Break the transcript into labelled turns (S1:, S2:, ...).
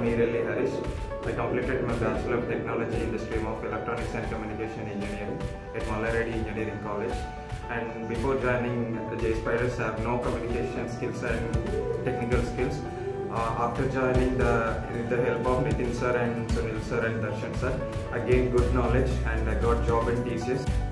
S1: E.Harish. I completed my Bachelor of Technology in the stream of Electronics and Communication Engineering at Mallareddy Engineering College. And before joining JSpiders, I have no communication skills and technical skills. After joining with the help of Nitin sir and Sunil sir and Darshan sir, I gained good knowledge and I got job in TCS.